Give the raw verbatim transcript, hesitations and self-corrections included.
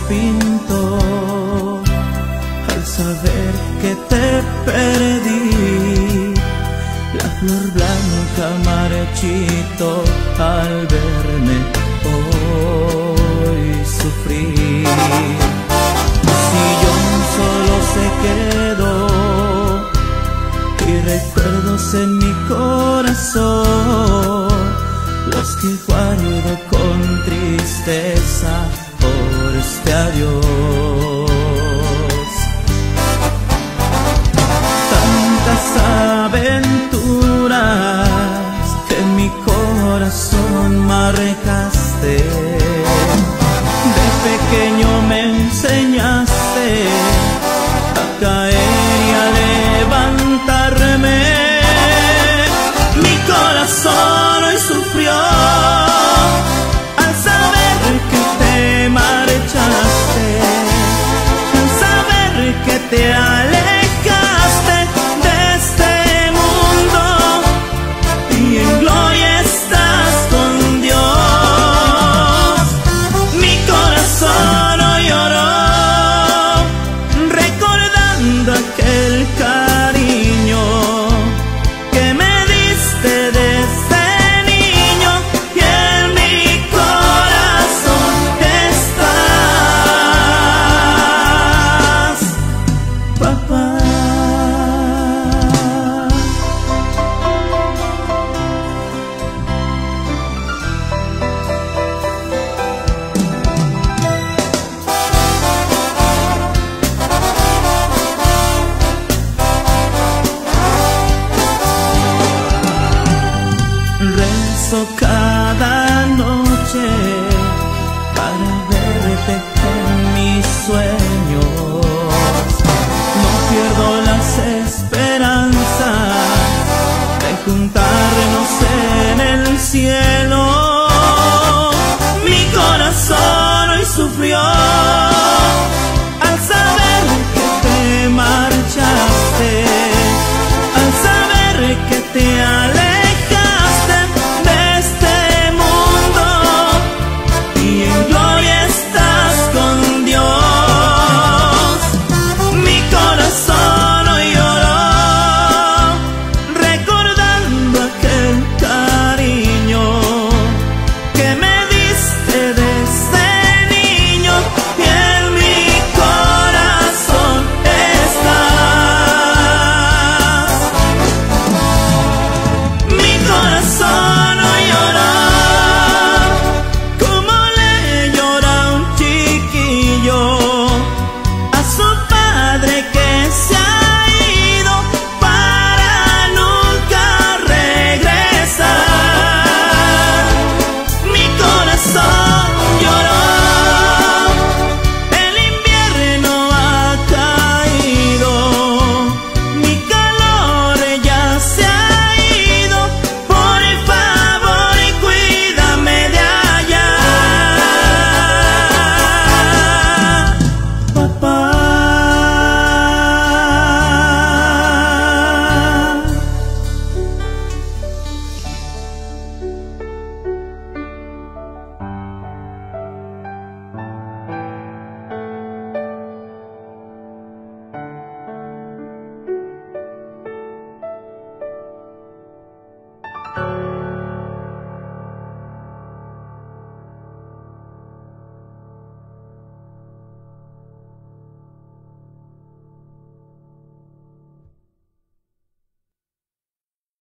pinto al saber que te perdí. La flor blanca marchito al verme hoy sufrir. Mi sillón solo se quedó y recuerdos en mi corazón, los que guardo con tristeza por este adiós. Tantas aventuras que en mi corazón marcaste, de pequeño me enseñaste a caer y a levantarme. Mi corazón hoy sufrió al saber que te marchaste, al saber que te alejaste de este mundo y en gloria estás con Dios. Mi corazón hoy lloró recordando aquel camino